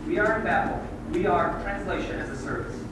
We are in Babel. We are translation as a service.